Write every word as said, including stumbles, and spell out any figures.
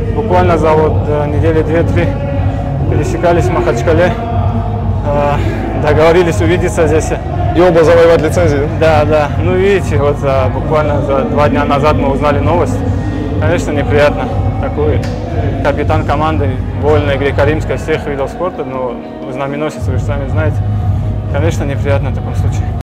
буквально за вот недели две-три пересекались в Махачкале, договорились увидеться здесь. И оба завоевать лицензию? Да, да. Ну видите, вот за, буквально за два дня назад мы узнали новость. Конечно, неприятно. Такой капитан команды вольной греко-римской всех видов спорта, но знаменосец, вы же сами знаете. Конечно, неприятно в таком случае.